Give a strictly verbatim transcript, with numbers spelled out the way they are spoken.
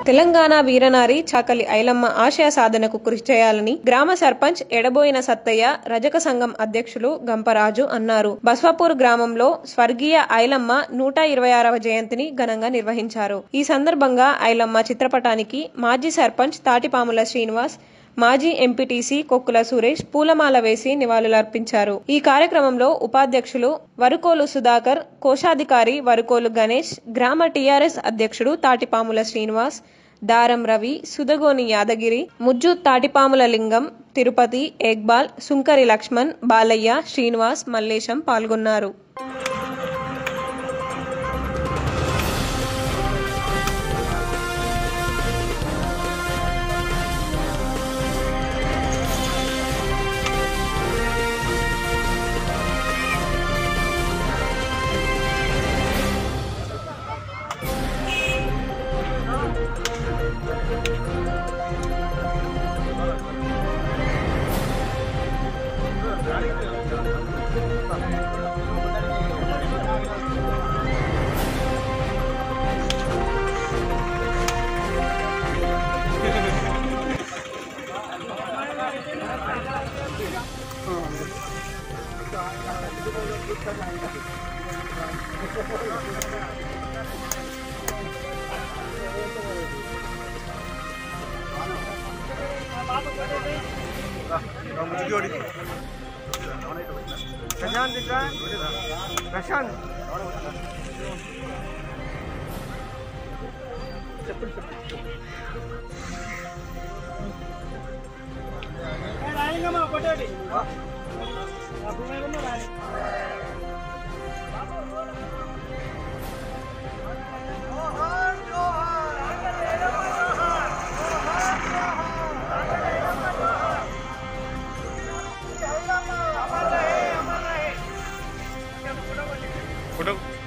తెలంగాణ వీరనారి చాకలి ఐలమ్మ ఆశయ సాధనకు కృషి చేయాలని గ్రామ సర్పంచ్ ఎడబోయిన సత్తయ్య రజక సంఘం అధ్యక్షులు గంపరాజు అన్నారు. బస్వాపూర్ గ్రామంలో స్వర్గీయ ఐలమ్మ నూట ఇరవై ఆరవ జయంతిని ఘనంగా నిర్వహించారు. ఈ సందర్భంగా ఐలమ్మ చిత్రపటానికి మాజీ సర్పంచ్ తాటిపాముల శ్రీనివాస్, మాజీ ఎంపీటీసీ కొక్కుల సురేష్ పూలమాల వేసి నివాళులర్పించారు. ఈ కార్యక్రమంలో ఉపాధ్యక్షులు వరుకోలు సుధాకర్, కోశాధికారి వరుకోలు గణేష్, గ్రామ టీఆర్ఎస్ అధ్యక్షుడు తాటిపాముల శ్రీనివాస్, దారం రవి, సుదగోని యాదగిరి, ముజ్జు తాటిపాముల లింగం, తిరుపతి, ఏక్బాల్, సుంకరి లక్ష్మణ్, బాలయ్య, శ్రీనివాస్, మల్లేశం పాల్గొన్నారు. ప్రశాంత్ ఫోటో